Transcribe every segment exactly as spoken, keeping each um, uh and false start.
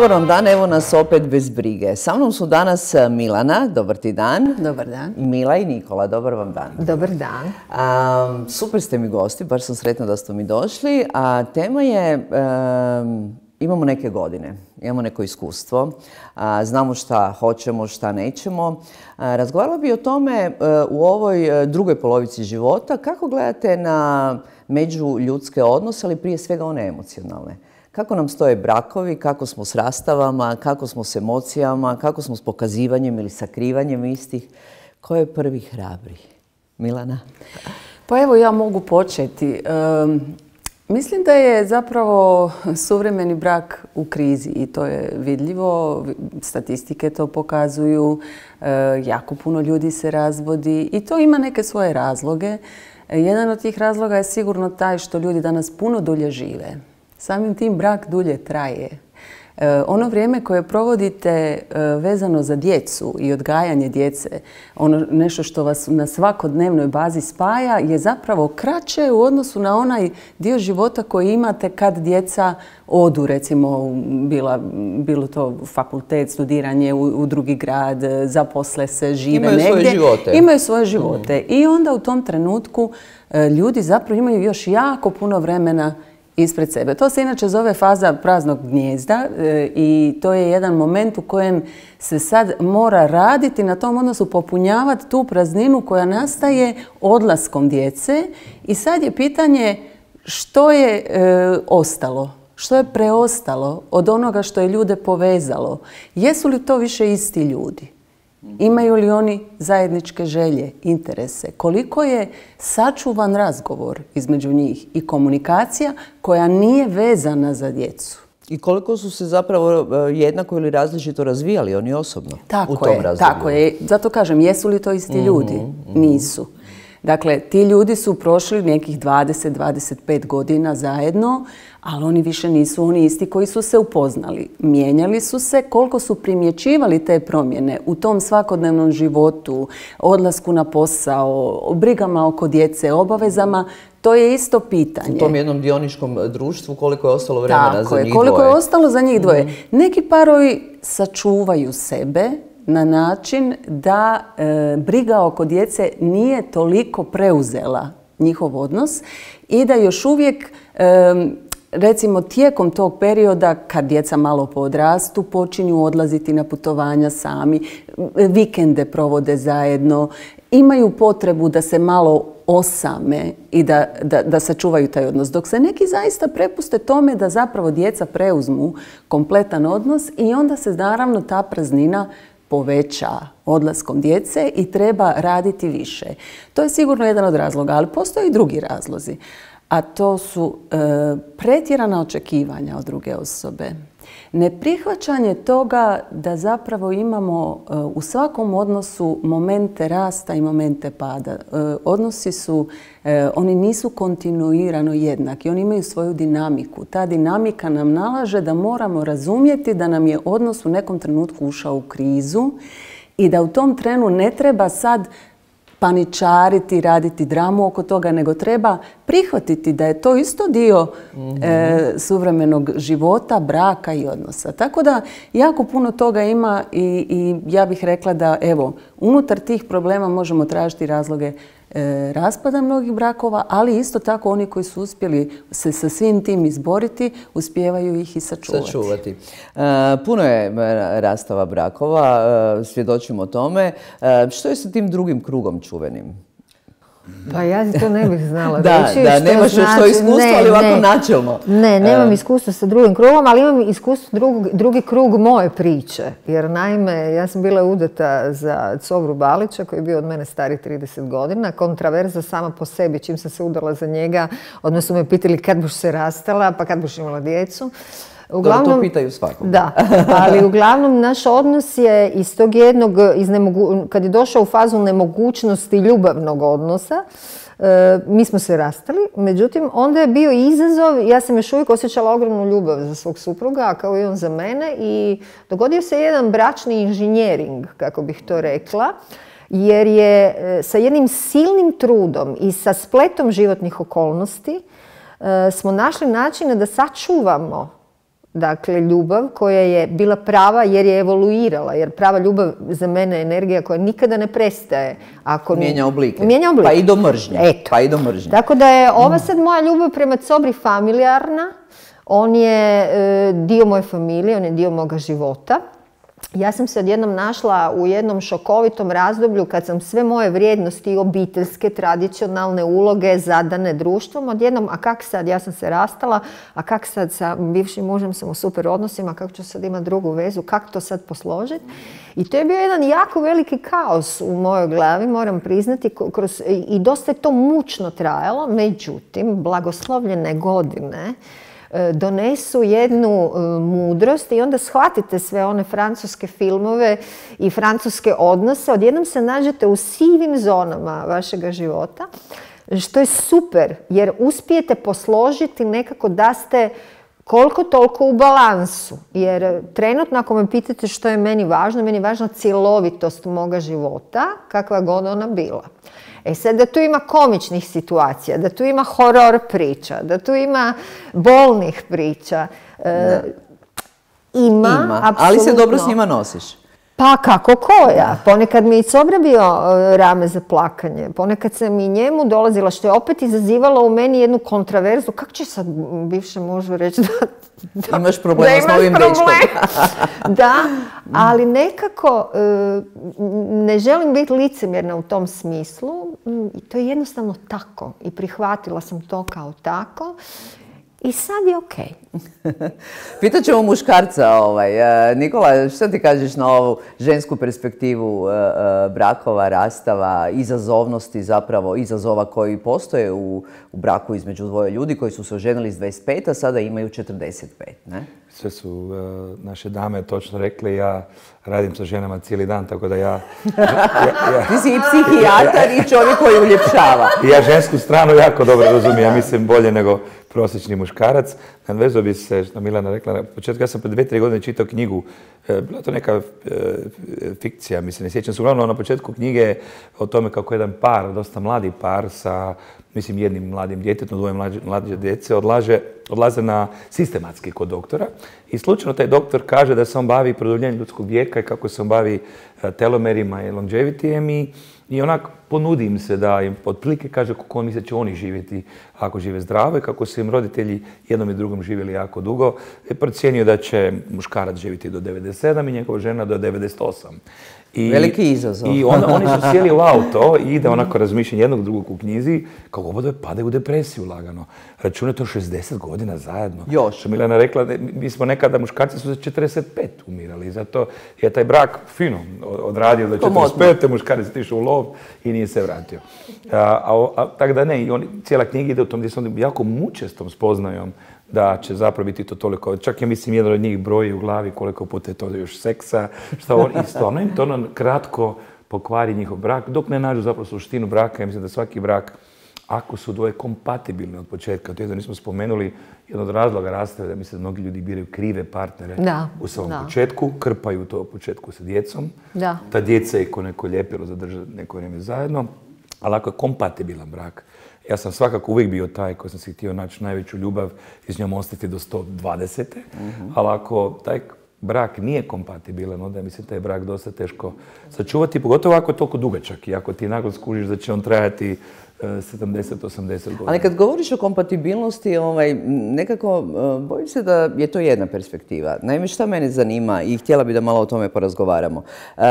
dobar vam dan, evo nas opet bez brige. Sa mnom su danas Milana, dobar ti dan. Dobar dan. Mila i Nikola, dobar vam dan. Dobar dan. Um, super ste mi gosti, baš sam sretna da ste mi došli. A tema je, um, imamo neke godine, imamo neko iskustvo, a, znamo šta hoćemo, šta nećemo. A, razgovarala bi o tome a, u ovoj drugoj polovici života. Kako gledate na međuljudske odnose, ali prije svega one emocionalne? Kako nam stoje brakovi, kako smo s rastavama, kako smo s emocijama, kako smo s pokazivanjem ili sakrivanjem istih? Ko je prvi hrabri? Milana? Pa evo ja mogu početi. Um, mislim da je zapravo suvremeni brak u krizi i to je vidljivo. Statistike to pokazuju. Uh, jako puno ljudi se razvodi i to ima neke svoje razloge. Jedan od tih razloga je sigurno taj što ljudi danas puno dulje žive. Samim tim brak dulje traje. E, ono vrijeme koje provodite e, vezano za djecu i odgajanje djece, ono nešto što vas na svakodnevnoj bazi spaja, je zapravo kraće u odnosu na onaj dio života koji imate kad djeca odu, recimo bila, bilo to fakultet, studiranje u, u drugi grad, zaposle se, žive imaju negdje. Svoje živote. Imaju svoje živote. Mm. I onda u tom trenutku e, ljudi zapravo imaju još jako puno vremena ispred sebe. To se inače zove faza praznog gnijezda e, i to je jedan moment u kojem se sad mora raditi na tom odnosu, popunjavati tu prazninu koja nastaje odlaskom djece i sad je pitanje što je e, ostalo, što je preostalo od onoga što je ljude povezalo. Jesu li to više isti ljudi? Imaju li oni zajedničke želje, interese? Koliko je sačuvan razgovor između njih i komunikacija koja nije vezana za djecu? I koliko su se zapravo jednako ili različito razvijali oni osobno tako u tom je, razdoblju? Tako je. Zato kažem, jesu li to isti mm-hmm, ljudi? Mm-hmm. Nisu. Dakle, ti ljudi su prošli nekih dvadeset do dvadeset pet godina zajedno, ali oni više nisu oni isti koji su se upoznali. Mijenjali su se, koliko su primjećivali te promjene u tom svakodnevnom životu, odlasku na posao, brigama oko djece, obavezama, to je isto pitanje. U tom jednom dioničkom društvu koliko je ostalo vremena Tako za je, njih koliko dvoje. je ostalo za njih dvoje. Mm. Neki parovi sačuvaju sebe na način da e, briga oko djece nije toliko preuzela njihov odnos i da još uvijek, e, recimo tijekom tog perioda kad djeca malo poodrastu, počinju odlaziti na putovanja sami, vikende provode zajedno, imaju potrebu da se malo osame i da, da, da sačuvaju taj odnos. Dok se neki zaista prepuste tome da zapravo djeca preuzmu kompletan odnos i onda se naravno ta praznina poveća odlaskom djece i treba raditi više. To je sigurno jedan od razloga, ali postoje i drugi razlozi. A to su e, pretjerana očekivanja od druge osobe. Neprihvaćanje toga da zapravo imamo e, u svakom odnosu momente rasta i momente pada. E, odnosi su, e, oni nisu kontinuirano jednaki, oni imaju svoju dinamiku. Ta dinamika nam nalaže da moramo razumjeti da nam je odnos u nekom trenutku ušao u krizu i da u tom trenu ne treba sad paničariti, raditi dramu oko toga, nego treba prihvatiti da je to isto dio mm-hmm. e, suvremenog života, braka i odnosa. Tako da jako puno toga ima i, i ja bih rekla da evo, unutar tih problema možemo tražiti razloge e, raspada mnogih brakova, ali isto tako oni koji su uspjeli se sa svim tim izboriti, uspijevaju ih i sačuvati. sačuvati. E, puno je rastava brakova, e, svjedočimo tome. E, što je sa tim drugim krugom čuvenim? Pa ja ti to ne bih znala da, reći. Da, što nemaš znači, što iskustvo, ne, ali ovako ne, načelno. Ne, nemam uh, iskustva sa drugim krugom, ali imam iskustvo drug, drugi krug moje priče. Jer naime, ja sam bila udata za Covru Balića, koji je bio od mene stari trideset godina. Kontraverza sama po sebi, čim sam se udala za njega, odmah su me pitali kad buš se rastala, pa kad buš imala djecu. Uglavnom, to pitaju svakog. Da, ali uglavnom naš odnos je iz tog jednog, iz nemogu, kad je došao u fazu nemogućnosti ljubavnog odnosa, e, mi smo se rastali, međutim onda je bio izazov, ja sam još uvijek osjećala ogromnu ljubav za svog supruga, kao i on za mene, i dogodio se jedan bračni inženjering, kako bih to rekla, jer je sa jednim silnim trudom i sa spletom životnih okolnosti e, smo našli načine da sačuvamo Dakle, ljubav koja je bila prava jer je evoluirala, jer prava ljubav za mene je energija koja nikada ne prestaje. Ako mijenja oblike. Mijenja oblike. Pa i do mržnje. Eto. Pa i do mržnje. Tako da je ova sad moja ljubav prema Cobri familijarna. On je e, dio moje familije, on je dio moga života. Ja sam se odjednom našla u jednom šokovitom razdoblju kad sam sve moje vrijednosti, obiteljske, tradicionalne uloge zadane društvom. Odjednom, a kak sad, ja sam se rastala, a kak sad sa bivšim mužem sam u super odnosima, kako ću sad imati drugu vezu, kako to sad posložiti. I to je bio jedan jako veliki kaos u mojoj glavi, moram priznati, kroz, i dosta je to mučno trajalo, međutim, blagoslovljene godine donesu jednu mudrost i onda shvatite sve one francuske filmove i francuske odnose. Odjednom se nađete u sivim zonama vašega života, što je super, jer uspijete posložiti nekako da ste koliko toliko u balansu. Jer trenutno, ako me pitate što je meni važno, meni je važna cjelovitost moga života, kakva god ona bila. E sad, da tu ima komičnih situacija, da tu ima horor priča, da tu ima bolnih priča. E, ima, ima, apsolutno. Ali se dobro s njima nosiš. Pa kako koja? Ponekad mi je Cobra bio rame za plakanje. Ponekad sam i njemu dolazila, što je opet izazivalo u meni jednu kontraverzu. Kako će sad bivše mužu reći da, da imaš problema s novim dečkom? Da, ali nekako ne želim biti licemjerna u tom smislu. I to je jednostavno tako. I prihvatila sam to kao tako. I sad je okej. Okay. Pitat ćemo muškarca, ovaj. Nikola, što ti kažeš na ovu žensku perspektivu brakova, rastava, izazovnosti zapravo, izazova koji postoje u, u braku između dvoje ljudi koji su se oženili s dvadeset pet, a sada imaju četrdeset pet, ne? Sve su uh, naše dame točno rekli, ja radim sa ženama cijeli dan, tako da ja... ja, ja Ti si i psihijatar i čovjek koji uljepšava. Ja žensku stranu jako dobro razumijem, ja mislim bolje nego prosječni muškarac. Nadvezao bi se, što Milana rekla, na početku ja sam pred dvije, tri godine čitao knjigu, bila to neka fikcija, mislim, ne sjećam se, uglavnom na početku knjige o tome kako jedan par, dosta mladi par sa, mislim, jednim mladim djetetom, dvoje mlađe, mlađe djece, odlaže, odlaze na sistematski kod doktora i slučajno taj doktor kaže da se on bavi produljenjem ljudskog vijeka i kako se on bavi telomerima i longevitijem i I onak ponudi im se da im otprilike kaže kako on misle će oni živjeti ako žive zdravo i kako su im roditelji jednom i drugom živjeli jako dugo. Je procijenio da će muškarac živjeti do devedeset sedam i njegova žena do devedeset osam. I, veliki izazov. I onda oni su sjeli u auto i ide onako razmišljanje jednog drugog u knjizi kako oboje padaju u depresiju lagano. Račune to šezdeset godina zajedno. Još. Što Milana rekla, mi smo nekada, muškarci su za četrdeset pet umirali. Zato je taj brak fino odradio do četrdeset pete, muškarac je išao u lov i nije se vratio. A, a, a, tako da ne, i oni, cijela knjiga ide u tom gdje su oni jako muče s tom spoznajom da će zapravo biti to toliko, čak ja mislim jedan od njih broji u glavi koliko puta je to još seksa, što on i stvarno im to ono kratko pokvari njihov brak, dok ne nađu zapravo suštinu braka. Ja mislim da svaki brak, ako su dvoje kompatibilni od početka, to je da nismo spomenuli, jedan od razloga rastave da mislim da mnogi ljudi biraju krive partnere da, u samom da. početku, krpaju to u početku sa djecom, da. Ta djeca je ko neko ljepilo zadržati neko vrijeme zajedno, ali ako je kompatibilan brak, ja sam svakako uvijek bio taj koji sam si htio naći najveću ljubav i s njom ostati do sto dvadesete. Mm-hmm. Ali ako taj brak nije kompatibilan, onda je mislim taj brak dosta teško sačuvati, pogotovo ako je toliko dugačak i ako ti naglo skužiš da će on trajati sedamdeset osamdeset godina. Ali kad govoriš o kompatibilnosti, ovaj, nekako bojim se da je to jedna perspektiva. Naime, šta mene zanima i htjela bi da malo o tome porazgovaramo.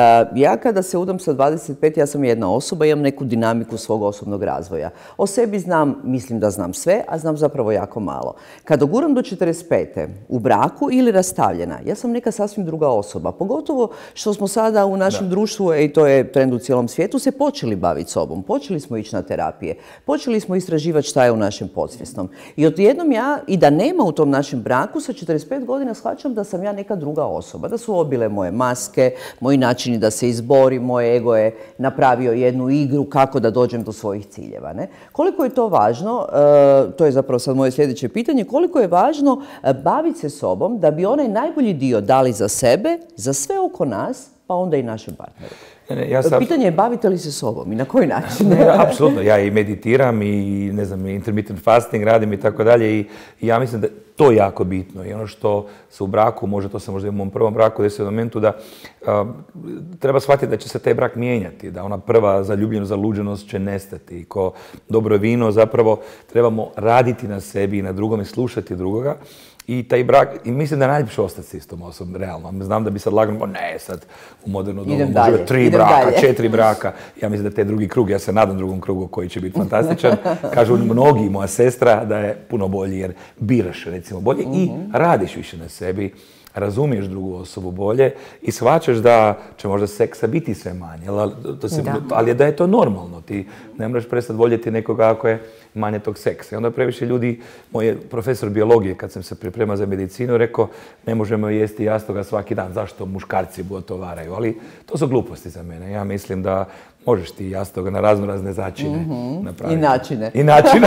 Ja kada se udam sa dvadeset pet, ja sam jedna osoba, imam neku dinamiku svog osobnog razvoja. O sebi znam, mislim da znam sve, a znam zapravo jako malo. Kad doguram do četrdeset pete u braku ili rastavljena, ja sam neka sasvim druga osoba. Pogotovo što smo sada u našem da. društvu, i to je trend u cijelom svijetu, se počeli baviti sobom. Počeli smo ići na terapiju. Počeli smo istraživati šta je u našem podsvjesnom. I odjednom ja, i da nema u tom našem braku, sa četrdeset pet godina shvaćam da sam ja neka druga osoba. Da su obile moje maske, moji načini da se izborim, moj ego je napravio jednu igru kako da dođem do svojih ciljeva. Ne? Koliko je to važno, e, to je zapravo sad moje sljedeće pitanje, koliko je važno baviti se sobom da bi onaj najbolji dio dali za sebe, za sve oko nas, pa pa onda i našem partneru. Ne, ne, ja sam... Pitanje je bavite li se sobom i na koji način? Ne, apsolutno, ja i meditiram i ne znam, intermittent fasting radim i tako dalje i ja mislim da to je jako bitno i ono što se u braku, može to sam možda i u mom prvom braku desio u momentu da a, treba shvatiti da će se taj brak mijenjati, da ona prva zaljubljenost, zaluđenost će nestati i ko dobro vino zapravo trebamo raditi na sebi i na drugom i slušati drugoga. I taj brak, i mislim da je najljepše ostati s istom osobom, realno. Znam da bi sad lagano, ne, sad u modernu dobu može tri braka, dalje. četiri braka. Ja mislim da te drugi krug, ja se nadam drugom krugu koji će biti fantastičan. Kažu mnogi, moja sestra, da je puno bolji jer biraš recimo bolje uh-huh. i radiš više na sebi, razumiješ drugu osobu bolje i shvaćaš da će možda seksa biti sve manje, ali, to se, da. ali da je to normalno. Ti ne moraš prestati voljeti nekoga ako je manje tog seksa. I onda previše ljudi, moj profesor biologije, kad sam se pripremao za medicinu, rekao ne možemo jesti jastoga svaki dan, zašto muškarci gotovaraju, ali to su gluposti za mene. Ja mislim da možeš ti jastoga na razno razne začine mm-hmm. napraviti. I načine. I načine.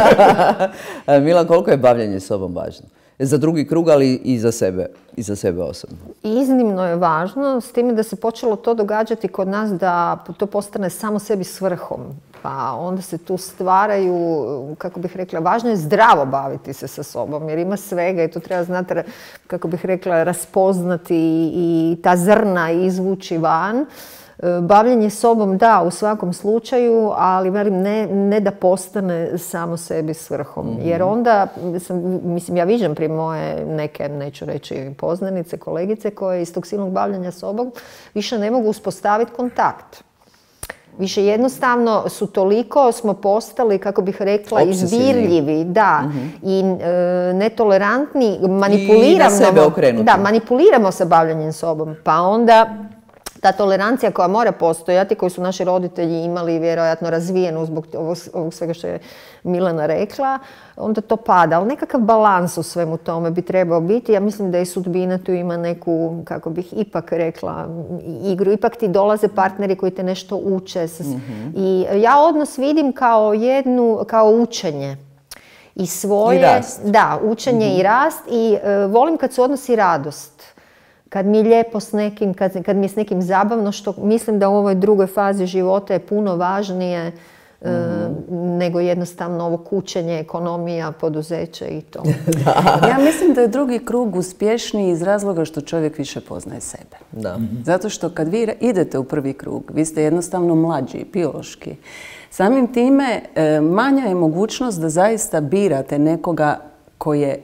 Milan, koliko je bavljenje sobom važno? Za drugi krug, ali i za sebe, i za sebe osobno. Iznimno je važno, s time da se počelo to događati kod nas da to postane samo sebi svrhom. Pa onda se tu stvaraju, kako bih rekla, važno je zdravo baviti se sa sobom, jer ima svega i tu treba znati, kako bih rekla, raspoznati i ta zrna izvući van. Bavljenje sobom, da, u svakom slučaju, ali velim, ne, ne da postane samo sebi svrhom. Mm-hmm. Jer onda, sam, mislim, ja viđam prije moje neke, neću reći poznanice, kolegice, koje iz tog silnog bavljenja sobom više ne mogu uspostaviti kontakt. Više jednostavno su toliko, smo postali, kako bih rekla, izbirljivi, da, mm-hmm. i e, netolerantni, manipuliramo. I na sebe okrenuti. Da, manipuliramo sa bavljenjem sobom, pa onda ta tolerancija koja mora postojati, koju su naši roditelji imali vjerojatno razvijenu zbog ovog, ovog svega što je Milana rekla, onda to pada. Ali nekakav balans u svemu tome bi trebao biti. Ja mislim da i sudbina tu ima neku, kako bih ipak rekla, igru. Ipak ti dolaze partneri koji te nešto uče. Mm-hmm. I ja odnos vidim kao jednu, kao učenje. I svoje, I rast. Da, učenje mm-hmm. i rast. I uh, volim kad su odnosi radost. Kad mi je lijepo s nekim, kad, kad mi je s nekim zabavno, što mislim da u ovoj drugoj fazi života je puno važnije mm. e, nego jednostavno ovo kućenje, ekonomija, poduzeće i to. Ja mislim da je drugi krug uspješniji iz razloga što čovjek više poznaje sebe. Da. Mm-hmm. Zato što kad vi idete u prvi krug, vi ste jednostavno mlađi, biološki. Samim time e, manja je mogućnost da zaista birate nekoga koji je e,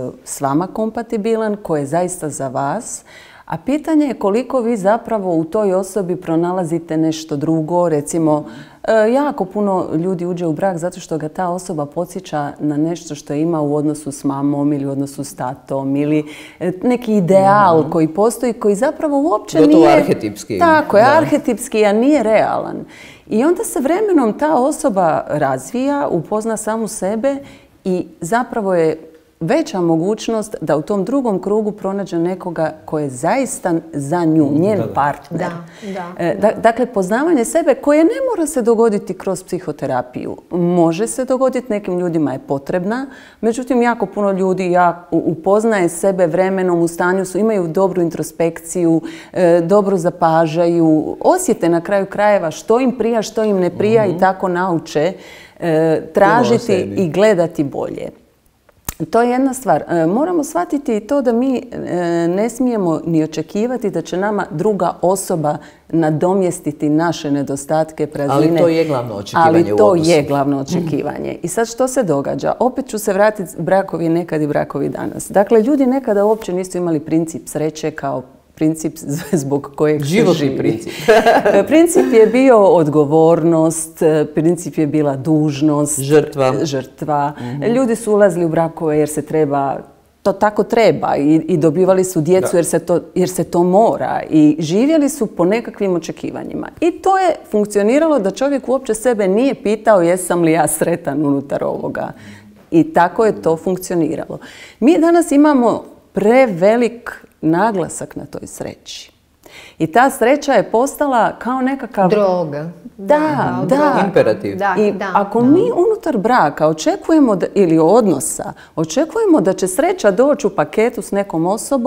s vama kompatibilan, koji je zaista za vas, a pitanje je koliko vi zapravo u toj osobi pronalazite nešto drugo. Recimo, e, jako puno ljudi uđe u brak zato što ga ta osoba podsjeća na nešto što ima u odnosu s mamom ili u odnosu s tatom ili e, neki ideal mm-hmm. koji postoji, koji zapravo uopće Gotovo nije... arhetipski. Tako je, da. arhetipski, a nije realan. I onda se vremenom ta osoba razvija, upozna samu sebe i zapravo je veća mogućnost da u tom drugom krugu pronađe nekoga koji je zaista za nju, njen da, partner. Da, da, e, da. Dakle, poznavanje sebe koje ne mora se dogoditi kroz psihoterapiju. Može se dogoditi, nekim ljudima je potrebna, međutim jako puno ljudi ja, upoznaje sebe vremenom, u stanju su, imaju dobru introspekciju, e, dobro zapažaju, osjete na kraju krajeva što im prija, što im ne prija mm-hmm. i tako nauče e, tražiti i gledati bolje. To je jedna stvar. E, moramo shvatiti i to da mi e, ne smijemo ni očekivati da će nama druga osoba nadomjestiti naše nedostatke, praznine. Ali to je glavno očekivanje Ali to u odnosu. je glavno očekivanje. I sad što se događa? Opet ću se vratiti brakovi nekad i brakovi danas. Dakle, ljudi nekada uopće nisu imali princip sreće kao princip zbog kojeg životni se živi. Princip. Princip je bio odgovornost, princip je bila dužnost, žrtva. žrtva. Mm-hmm. Ljudi su ulazili u brakove jer se treba, to tako treba i, i dobivali su djecu jer se, to, jer se to mora i živjeli su po nekakvim očekivanjima. I to je funkcioniralo da čovjek uopće sebe nije pitao jesam li ja sretan unutar ovoga. I tako je to funkcioniralo. Mi danas imamo prevelik naglasak na toj sreći. I ta sreća je postala kao nekakav... Droga. Da, da. da. Imperativ. Da, I da, ako da. mi unutar braka očekujemo, da, ili odnosa, očekujemo da će sreća doći u paketu s nekom osobom,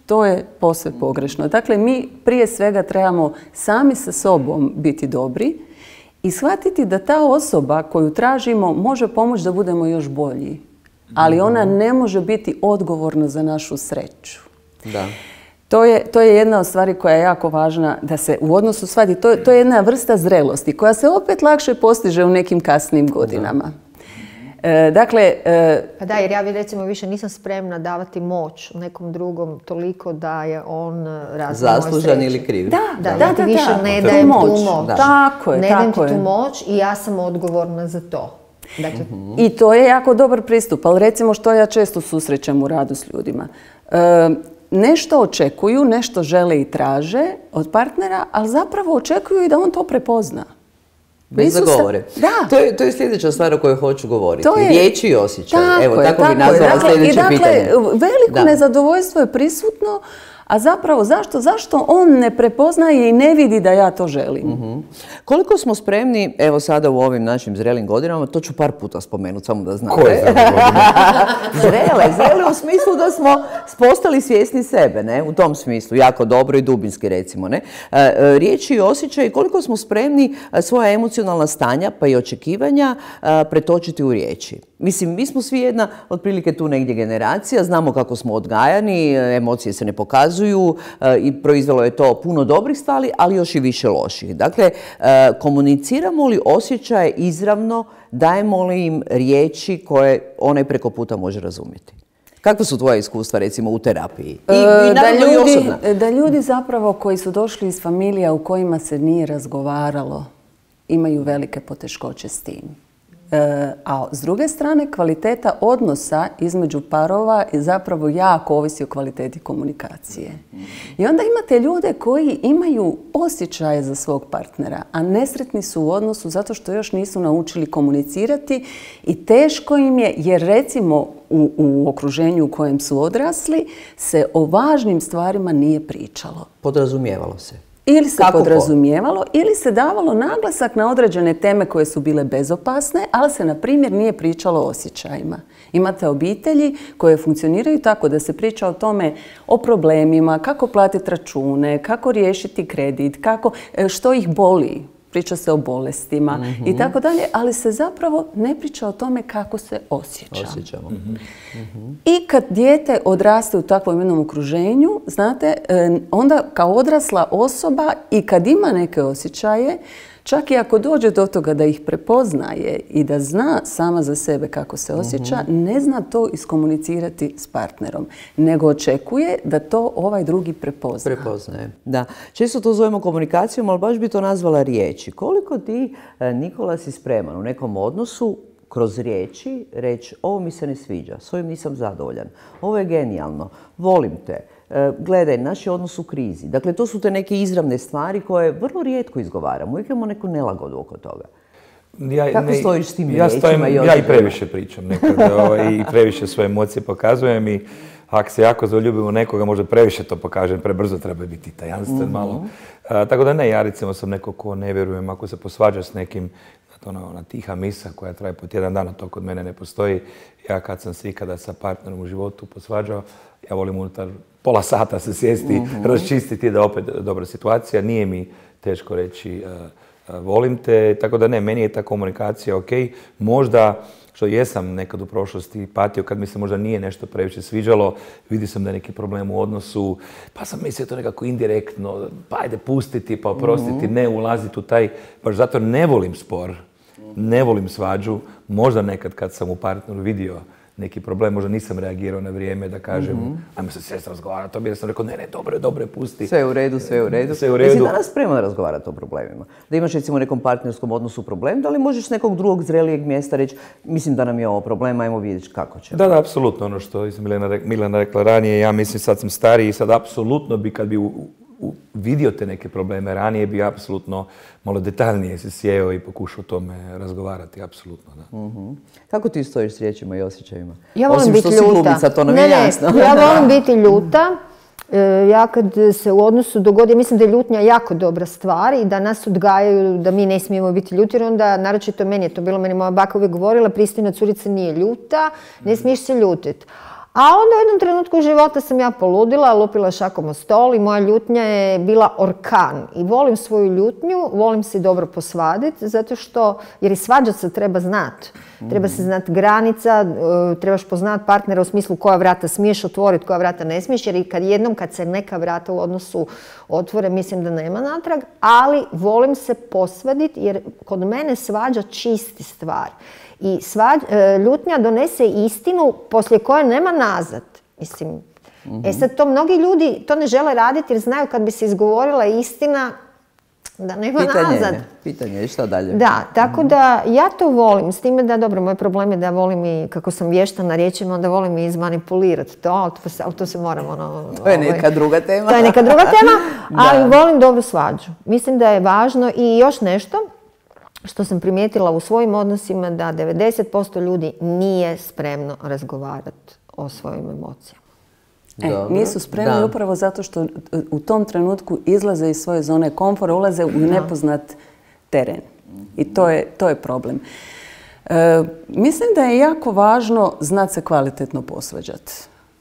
to je posve pogrešno. Dakle, mi prije svega trebamo sami sa sobom biti dobri i shvatiti da ta osoba koju tražimo može pomoći da budemo još bolji. Ali ona ne može biti odgovorna za našu sreću. Da. To je, to je jedna od stvari koja je jako važna da se u odnosu shvati. To, to je jedna vrsta zrelosti koja se opet lakše postiže u nekim kasnim godinama. E, dakle... E, pa da, jer ja recimo više nisam spremna davati moć nekom drugom toliko da je on razvoj zaslužan ili kriv. Da, da, da. da, da, više da. ne dajem tu moć. Da. Tako je, ne tako dajem ti je. tu moć i ja sam odgovorna za to. Dakle, uh-huh. I to je jako dobar pristup, ali recimo što ja često susrećem u radu s ljudima. E, nešto očekuju, nešto žele i traže od partnera, ali zapravo očekuju i da on to prepozna. Bez da govore. Da. To je, to je sljedeća stvar o kojoj hoću govoriti. To je... Riječi i osjećaj. Tako Evo, je, tako, tako bi nazvala dakle, sljedeće dakle, pitanje. Veliko da. nezadovoljstvo je prisutno, a zapravo zašto? Zašto on ne prepoznaje i ne vidi da ja to želim? Uh-huh. Koliko smo spremni, evo sada u ovim našim zrelim godinama, to ću par puta spomenuti, samo da znate. Koje zrele godine? Zrele, zrele u smislu da smo postali svjesni sebe, ne? U tom smislu, jako dobro i dubinski recimo, ne? Riječi i osjećaj, koliko smo spremni svoja emocionalna stanja pa i očekivanja pretočiti u riječi. Mislim, mi smo svi jedna otprilike tu negdje generacija, znamo kako smo odgajani, emocije se ne pokazuju i proizvelo je to puno dobrih stvari, ali još i više loših. Dakle, komuniciramo li osjećaje izravno, dajemo li im riječi koje onaj preko puta može razumjeti? Kakva su tvoja iskustva recimo u terapiji? I, i da, ljudi, i da ljudi zapravo koji su došli iz familija u kojima se nije razgovaralo, imaju velike poteškoće s tim. A s druge strane, kvaliteta odnosa između parova je zapravo jako ovisi o kvaliteti komunikacije. I onda imate ljude koji imaju osjećaje za svog partnera, a nesretni su u odnosu zato što još nisu naučili komunicirati i teško im je, jer recimo u, u okruženju u kojem su odrasli se o važnim stvarima nije pričalo. Podrazumijevalo se. Ili se Kako podrazumijevalo, ko? ili se davalo naglasak na određene teme koje su bile bezopasne, ali se, na primjer, nije pričalo o osjećajima. Imate obitelji koje funkcioniraju tako da se priča o tome, o problemima, kako platiti račune, kako riješiti kredit, kako, što ih boli. Priča se o bolestima mm-hmm. i tako dalje, ali se zapravo ne priča o tome kako se osjeća. Osjećamo. Mm-hmm. I kad dijete odraste u takvom jednom okruženju, znate, onda kao odrasla osoba i kad ima neke osjećaje, čak i ako dođe do toga da ih prepoznaje i da zna sama za sebe kako se osjeća, mm-hmm. ne zna to iskomunicirati s partnerom, nego očekuje da to ovaj drugi prepozna. Prepoznaje, da. Često to zovemo komunikacijom, ali baš bi to nazvala riječi. Koliko ti, Nikola, si spreman u nekom odnosu kroz riječi reći ovo mi se ne sviđa, s ovim nisam zadovoljan, ovo je genijalno, volim te, gledaj, naš je odnos u krizi. Dakle, to su te neke izravne stvari koje vrlo rijetko izgovaramo. Uvijek imamo neku nelagodu oko toga. Ja, Kako ne, stojiš s tim ja riječima? Stojim, i ja i previše pričam nekada ovaj, i previše svoje emocije pokazujem i ako se jako zaljubimo nekoga, možda previše to pokažem, prebrzo treba biti tajanstven mm-hmm. malo. A, tako da ne, ja recimo sam neko ko ne vjerujem, ako se posvađa s nekim, ona, ona tiha misa koja traje po tjedan dana, to kod mene ne postoji. Ja kad sam se ikada sa partnerom u životu posvađao, ja volim unutar pola sata se sjesti, mm-hmm. raščistiti da opet dobra situacija. Nije mi teško reći uh, uh, volim te, tako da ne, meni je ta komunikacija ok. Možda, što jesam nekad u prošlosti patio, kad mi se možda nije nešto previše sviđalo, vidio sam da je neki problem u odnosu, pa sam mislio to nekako indirektno, pa ajde pustiti, pa oprostiti, mm-hmm. ne ulaziti u taj, baš zato ne volim spor, ne volim svađu. Možda nekad kad sam u partneru vidio neki problem, možda nisam reagirao na vrijeme da kažem mm-hmm. ajmo se sjesti razgovarati, jer sam rekao ne, ne, dobro, dobro, pusti. Sve u redu, sve u redu. Sve u redu. Jesi danas spreman razgovarati o problemima? Da imaš recimo u nekom partnerskom odnosu problem, da li možeš s nekog drugog zrelijeg mjesta reći mislim da nam je ovo problem, ajmo vidjeti kako će. Da, da, apsolutno. Ono što je Milena, Milena rekla ranije, ja mislim sad sam stariji i sad apsolutno bi kad bi u, u, vidio te neke probleme ranije bi apsolutno malo detaljnije se sjeo i pokušao o tome razgovarati, apsolutno, da. Mm-hmm. Kako ti stojiš s riječima i osjećajima? Ja volim Osim biti što si glumica, to nam je jasno. Ne, ja volim biti ljuta. Ja kad se u odnosu dogodi, mislim da je ljutnja jako dobra stvar i da nas odgajaju da mi ne smijemo biti ljuti, jer onda, naročito meni je to bilo, meni moja baka uvijek govorila, pristojna curica nije ljuta, ne smiješ se ljutiti. A onda u jednom trenutku života sam ja poludila, lupila šakom o stol i moja ljutnja je bila orkan. I volim svoju ljutnju, volim se dobro posvaditi, zato što, jer i svađat se treba znati. Treba se znati granica, trebaš poznati partnera u smislu koja vrata smiješ otvoriti, koja vrata ne smiješ, jer i kad jednom kad se neka vrata u odnosu otvore, mislim da nema natrag, ali volim se posvaditi jer kod mene svađa čisti stvar. I svađ, ljutnja donese istinu poslije koje nema nazad. Mislim, mm-hmm. E sad to mnogi ljudi to ne žele raditi jer znaju kad bi se izgovorila istina da nema pitanje nazad. Je, pitanje je šta dalje. Da, tako mm-hmm. da ja to volim. S time da, dobro, moj problem je da volim i, kako sam vješta na riječima, onda volim i izmanipulirati to, to se, to se moram ono... To je neka druga tema. To je neka druga tema, ali volim dobru svađu. Mislim da je važno i još nešto što sam primijetila u svojim odnosima, da devedeset posto ljudi nije spremno razgovarati o svojim emocijama. E, nisu spremni da. Upravo zato što u tom trenutku izlaze iz svoje zone komfora, ulaze u nepoznat teren. I to je, to je problem. E, mislim da je jako važno znati se kvalitetno posvađati.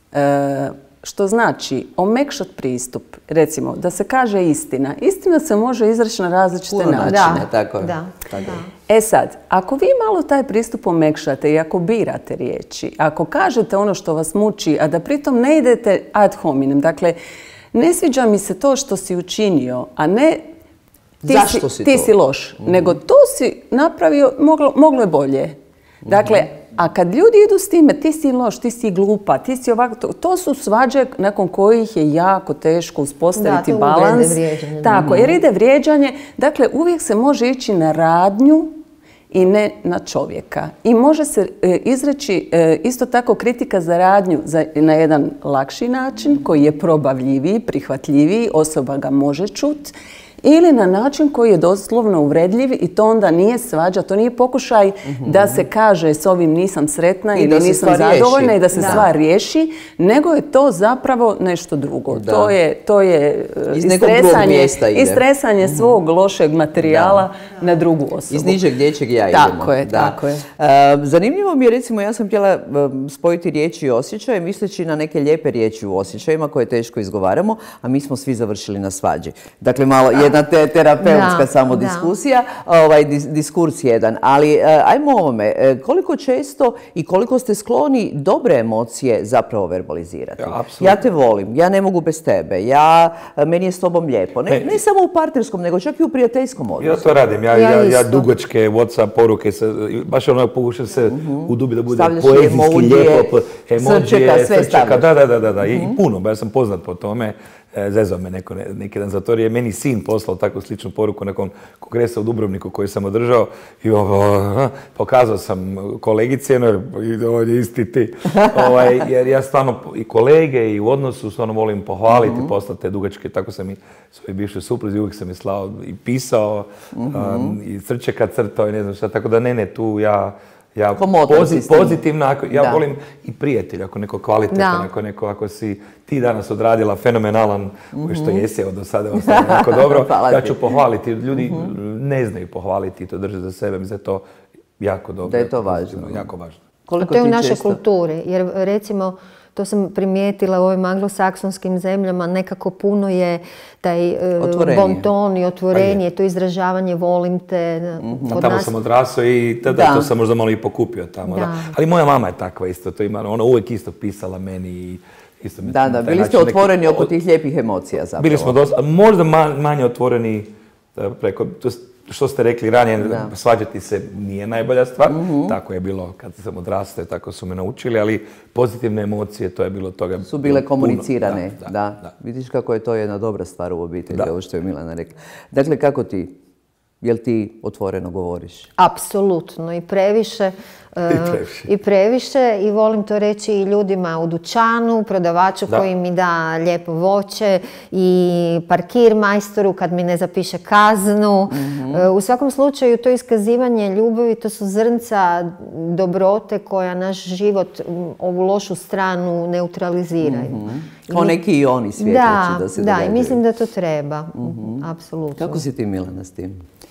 E, što znači omekšat pristup. Recimo, da se kaže istina. Istina se može izreći na različite načine. Da, tako je. Da, tako da. E sad, ako vi malo taj pristup omekšate i ako birate riječi, ako kažete ono što vas muči, a da pritom ne idete ad hominem, dakle, ne sviđa mi se to što si učinio, a ne ti, Zašto si, si, ti to? si loš, mm. nego to si napravio, moglo, moglo je bolje. Dakle, a kad ljudi idu s time, ti si loš, ti si glupa, ti si ovako, to, to su svađe nakon kojih je jako teško uspostaviti da, balans. Vrijeđanje. Tako, jer ide vrijeđanje. Dakle, uvijek se može ići na radnju i ne na čovjeka. I može se e, izreći e, isto tako kritika za radnju za, na jedan lakši način, koji je probavljiviji, prihvatljiviji, osoba ga može čuti. Ili na način koji je doslovno uvredljiv i to onda nije svađa, to nije pokušaj mm-hmm. da se kaže s ovim nisam sretna I ili nisam zadovoljna riješi. i da se da. stvar riješi, nego je to zapravo nešto drugo. Da. To je, to je Iz istresanje, istresanje mm-hmm. svog lošeg materijala da. na drugu osobu. Iz nižeg dječjeg ja idemo. Tako je, da. tako je. Uh, zanimljivo mi je, recimo, ja sam htjela um, spojiti riječi i osjećaje, misleći na neke lijepe riječi u osjećajima koje teško izgovaramo, a mi smo svi završili na svađi. Dakle, malo jedna te, terapeutska da, samo da. diskusija, ovaj, dis, diskurs jedan. Ali uh, ajmo ovome, koliko često i koliko ste skloni dobre emocije zapravo verbalizirati? Ja, ja te volim, ja ne mogu bez tebe, ja, meni je s tobom lijepo. Ne, ne, ne samo u partnerskom, nego čak i u prijateljskom odnosu. Ja to radim, ja, ja, ja dugačke WhatsApp poruke, se, baš ono pokušam se uh-huh. udubiti da bude stavljaš poezijski emodije, lijepo, emodije, srčeka, sve srčeka, da, da, da, da, da. Uh-huh. I puno, ja sam poznat po tome. Zezao me neko neki dan za to, jer je meni sin poslao takvu sličnu poruku nakon kongresa u Dubrovniku koji sam održao i ovo, pokazao sam kolegice, no, ovdje isti ti, ovaj, jer ja stvarno i kolege i u odnosu stvarno volim pohvaliti, mm-hmm. poslati te dugačke, tako sam i svoj bivšoj supruzi, uvijek sam je slao i pisao, mm-hmm. um, i srčeka crtao i ne znam šta, tako da ne, ne, tu ja Ja pozit, pozitivno, ako, ja da. volim i prijatelj, ako neko kvalitetan, ako neko, ako si ti danas odradila fenomenalan, mm-hmm. koji što jesi, evo do sada je ostalo jako dobro, ja ću pohvaliti. Ljudi mm-hmm. ne znaju pohvaliti i to drže za sebe, mislim da je to jako dobro. Da je to važno. Jako važno. Koliko to je u našoj kulturi, jer recimo, to sam primijetila u ovim anglosaksonskim zemljama, nekako puno je taj bonton i otvorenje, to izražavanje volim te. Mm-hmm. Tamo nas... sam odrasao i tada da. to sam možda malo i pokupio tamo. Da. Da. Ali moja mama je takva isto, to ima, ona uvijek isto pisala meni i isto me... Da, da, bili ste otvoreni neki... oko tih lijepih emocija zapravo. Bili smo dosta, možda manje otvoreni preko... Što ste rekli ranije, da. svađati se nije najbolja stvar. Mm-hmm. Tako je bilo kad sam odrastao, tako su me naučili, ali pozitivne emocije, to je bilo toga. Su bile komunicirane, da, da, da. da. Vidiš kako je to jedna dobra stvar u obitelji, ovo što je Milana rekla. Dakle, kako ti? Jel ti otvoreno govoriš? Apsolutno i previše. I previše. I previše i volim to reći i ljudima u dućanu, prodavaču da. koji mi da lijepo voće i parkir majstoru kad mi ne zapiše kaznu. Mm-hmm. U svakom slučaju to iskazivanje ljubavi, to su zrnca dobrote koja naš život, ovu lošu stranu neutraliziraju. Mm-hmm. Kao neki i oni svjetleći da, da se da, događaju. Da, i mislim da to treba. Mm-hmm. Apsolutno. Kako si ti, Milana, s tim?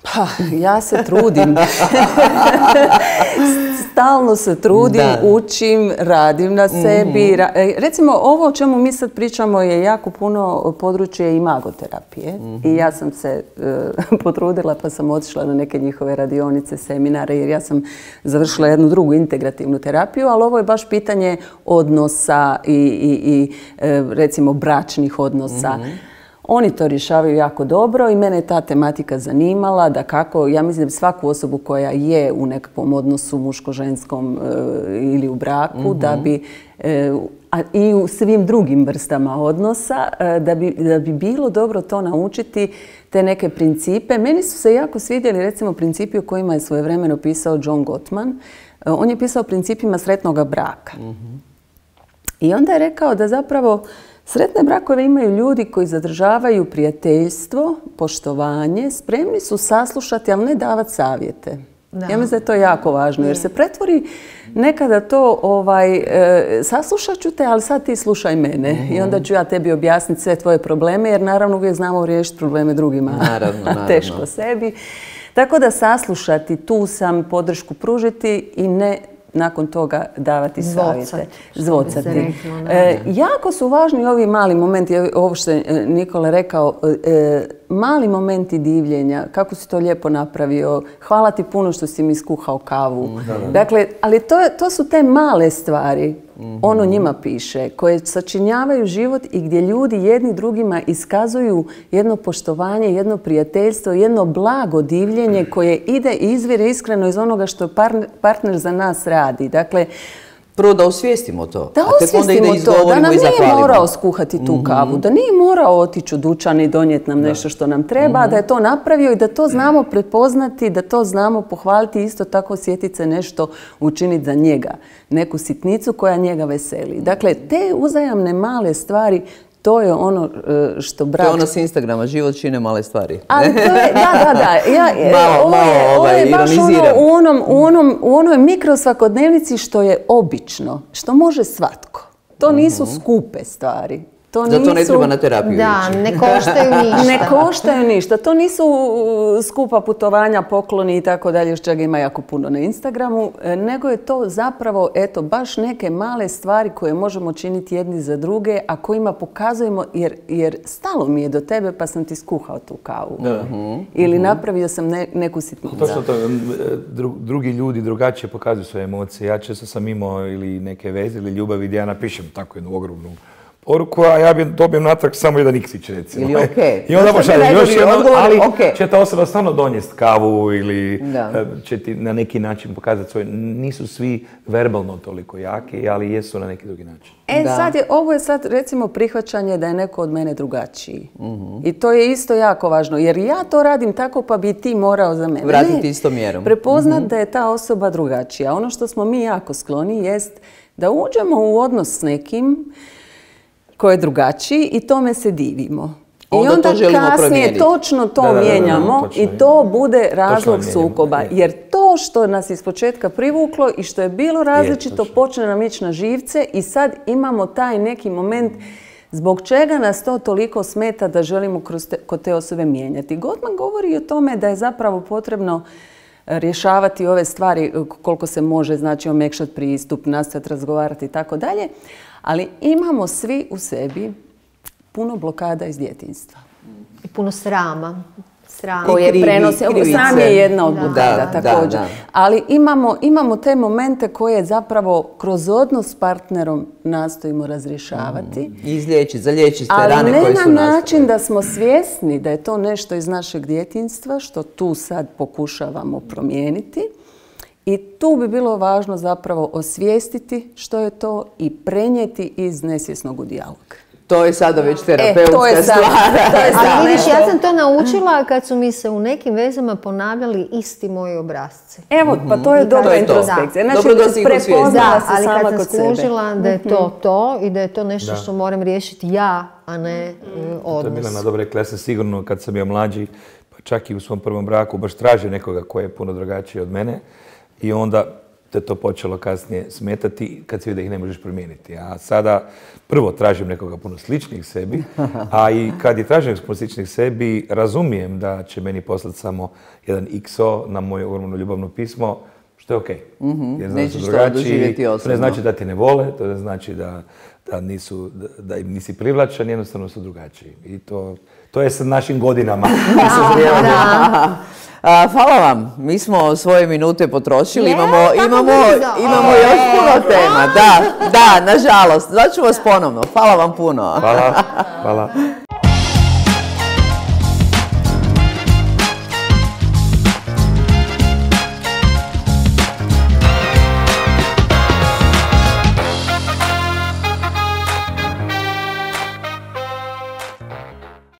Pa, ja se trudim. Stalno se trudim, da. učim, radim na sebi. Mm-hmm. Recimo, ovo o čemu mi sad pričamo je jako puno područje imagoterapije. Mm-hmm. I ja sam se uh, potrudila pa sam otišla na neke njihove radionice, seminare, jer ja sam završila jednu drugu integrativnu terapiju, ali ovo je baš pitanje odnosa i, i, i recimo bračnih odnosa. Mm-hmm. Oni to rješavaju jako dobro i mene je ta tematika zanimala, da kako, ja mislim da svaku osobu koja je u nekakvom odnosu muško-ženskom e, ili u braku, mm-hmm. da bi, e, a i u svim drugim vrstama odnosa, e, da, bi, da bi bilo dobro to naučiti, te neke principe. Meni su se jako svidjeli recimo principi o kojima je svojevremeno pisao John Gottman. E, on je pisao o principima sretnoga braka. Mm-hmm. I onda je rekao da zapravo sretne brakove imaju ljudi koji zadržavaju prijateljstvo, poštovanje, spremni su saslušati, ali ne davati savjete. Da. Ja mislim da je to jako važno, jer se pretvori nekada to, ovaj, e, saslušat ću te, ali sad ti slušaj mene. Mm-hmm. I onda ću ja tebi objasniti sve tvoje probleme, jer naravno uvijek znamo riješiti probleme drugima. Naravno, naravno. Teško sebi. Tako da saslušati, tu sam, podršku pružiti i ne nakon toga davati savjete. Zvocati. E, jako su važni ovi mali momenti, ovo što je Nikola rekao, e, mali momenti divljenja, kako si to lijepo napravio, hvala ti puno što si mi skuhao kavu. Mm-hmm. Dakle, ali to, to su te male stvari, mm-hmm. ono njima piše, koje sačinjavaju život i gdje ljudi jedni drugima iskazuju jedno poštovanje, jedno prijateljstvo, jedno blago divljenje koje ide i izvire iskreno iz onoga što partner za nas radi. Dakle, prvo da osvijestimo to. Da osvijestimo to, da nam nije morao skuhati tu kavu, mm-hmm. da nije morao otići u dućan i donijeti nam da. nešto što nam treba, mm-hmm. da je to napravio i da to znamo prepoznati, da to znamo pohvaliti i isto tako sjetiti se nešto učiniti za njega. Neku sitnicu koja njega veseli. Dakle, te uzajamne male stvari, to je ono što brak... To je ono s Instagrama, život čine male stvari. Ali to je, da, da, da. Ja, malo, ovo je, malo, ovo je baš ono, ironiziram. u, onom, u, onom, u onoj mikrosvakodnevnici što je obično, što može svatko. To nisu skupe stvari. To Zato nisu, ne treba na terapiju Da, ići. ne koštaju ništa. Ne koštaju ništa. To nisu skupa putovanja, pokloni i tako dalje, što čega ima jako puno na Instagramu, nego je to zapravo, eto, baš neke male stvari koje možemo činiti jedni za druge, a kojima pokazujemo, jer, jer stalo mi je do tebe pa sam ti skuhao tu kavu. Uh-huh. Ili uh-huh. napravio sam ne, neku sitnicu. To što to, dru, drugi ljudi drugačije pokazuju svoje emocije. Ja često sam imao ili neke veze ili ljubavi gdje ja napišem tako jednu ogromnu poruku, a ja bi dobijem natrag samo jedan iksić, recimo. Ili okej. I onda pošaljem još jedno, ali okay. će ta osoba stvarno donijeti kavu ili da. će ti na neki način pokazati svoje. Nisu svi verbalno toliko jaki, ali jesu na neki drugi način. E da. sad je, ovo je sad recimo prihvaćanje da je neko od mene drugačiji. Mm-hmm. I to je isto jako važno, jer ja to radim tako pa bi ti morao za mene. Vratiti istom mjerom. Prepoznat mm-hmm. da je ta osoba drugačija. Ono što smo mi jako skloni jest da uđemo u odnos s nekim ko je drugačiji i tome se divimo. Onda I onda to želimo kasnije promijeniti. točno to da, da, mijenjamo da, da, da, i to bude razlog sukoba. Jer to što nas ispočetka privuklo i što je bilo različito je, počne nam ići na živce i sad imamo taj neki moment zbog čega nas to toliko smeta da želimo kroz te, kod te osobe mijenjati. Gottman govori o tome da je zapravo potrebno rješavati ove stvari koliko se može, znači omekšati pristup, nastojati razgovarati i tako dalje. Ali imamo svi u sebi puno blokada iz djetinjstva. I puno srama. Sram. Koje prenose. Sram je jedna od blokada također. Da, da. Ali imamo, imamo te momente koje zapravo kroz odnos s partnerom nastojimo razrješavati. Mm. Izliječiti, zaliječiti te rane koje su nastale. Ali ne na način da smo svjesni da je to nešto iz našeg djetinjstva, što tu sad pokušavamo promijeniti. I tu bi bilo važno zapravo osvijestiti što je to i prenijeti iz nesvjesnog u dijalog. To je sada već terapeutska e, to je stvar. To je Ali vidiš, ja sam to naučila kad su mi se u nekim vezama ponavljali isti moji obrasci. Evo, pa to je dobra introspekcija. Znači, dobro da si ih osvijestila. Da, ali kad sam skužila da je to to i da je to nešto da. što moram riješiti ja, a ne mm. odnos. To je Milana dobro rekla. Ja sam sigurno kad sam bio mlađi, pa čak i u svom prvom braku, baš tražio nekoga koji je puno drugačiji od mene. I onda te to počelo kasnije smetati kad se vidi da ih ne možeš promijeniti. A sada prvo tražim nekoga puno sličnih sebi, a i kad je tražim puno sličnih sebi, razumijem da će meni poslati samo jedan iks o na moje ogromno ljubavno pismo, što je okej. Mm-hmm. Jer nećeš to doživjeti osobno. To ne znači da te ne vole, to ne znači da, da, nisu, da, da im nisi privlačan, jednostavno su drugačiji. I to, to je sa našim godinama. A, hvala vam. Mi smo svoje minute potrošili. Je, imamo tako imamo, brzo. imamo E. još puno tema. Da, da, nažalost. Zvaću vas ponovno. Hvala vam puno. Hvala. Hvala.